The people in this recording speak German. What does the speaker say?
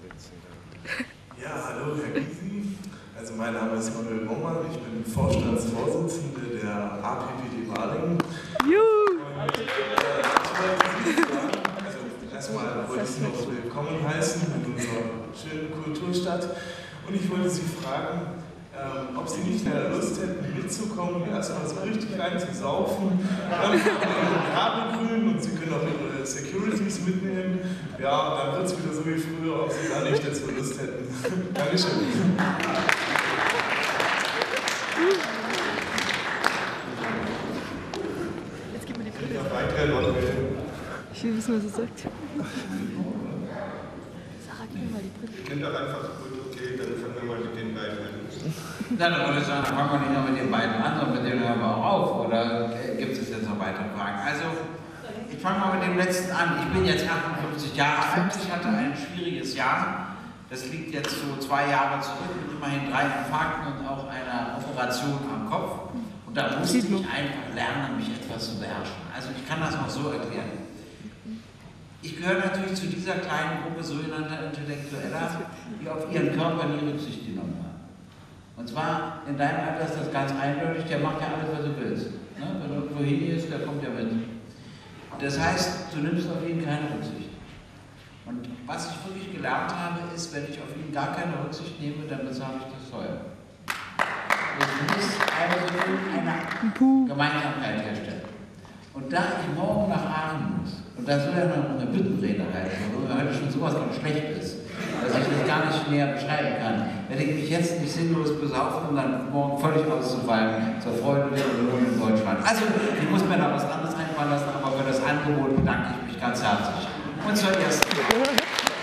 Ja, hallo Herr Gysi. Also mein Name ist Manuel Baumann, ich bin Vorstandsvorsitzender der APPD Balingen. Erstmal wollte ich Sie noch willkommen heißen in unserer schönen Kulturstadt. Und ich wollte Sie fragen, ob Sie nicht Lust hätten, mitzukommen, erstmal so richtig rein zu saufen. Dann haben wir Kabel grün und Sie können auch Ihre Securities mitnehmen. Ja, dann wird es wieder so wie früher, ob Sie da nicht dazu Lust hätten. Dankeschön. Jetzt gib mir die Brille. Ich will wissen, was er sagt. Sarah, gib mir mal die Brille. Ich nehme doch einfach gut, okay, dann fangen wir mal mit den beiden an. Na, dann würde ich sagen, fangen wir nicht nur mit den beiden an, sondern mit denen hören wir auch auf. Oder gibt es jetzt noch weitere Fragen? Also, ich fange mal mit dem letzten an. Ich bin jetzt 58 Jahre alt. Ich hatte ein schwieriges Jahr. Das liegt jetzt so 2 Jahre zurück mit immerhin 3 Infarkten und auch einer Operation am Kopf. Und da musste ich einfach lernen, mich etwas zu beherrschen. Also, ich kann das auch so erklären. Ich gehöre natürlich zu dieser kleinen Gruppe sogenannter Intellektueller, die auf ihren Körper nie Rücksicht genommen haben. Und zwar, in deinem Alter ist das ganz eindeutig, der macht ja alles, was du willst. Ne? Wenn du irgendwo hingehst, der kommt ja mit. Das heißt, du nimmst auf ihn keine Rücksicht. Und was ich wirklich gelernt habe, ist, wenn ich auf ihn gar keine Rücksicht nehme, dann bezahle ich das teuer. Ich muss also eine Gemeinsamkeit herstellen. Und da ich morgen nach Aachen muss, und da soll ja noch eine Büttenrede halten, wo mir heute schon sowas von schlecht ist, dass ich das gar nicht näher beschreiben kann, werde ich mich jetzt nicht sinnlos besaufen, um dann morgen völlig auszufallen, zur Freude der Union in Deutschland. Also, ich muss mir da was anderes einfallen lassen, aber für das Angebot bedanke ich mich ganz herzlich. Und zur ersten Frage.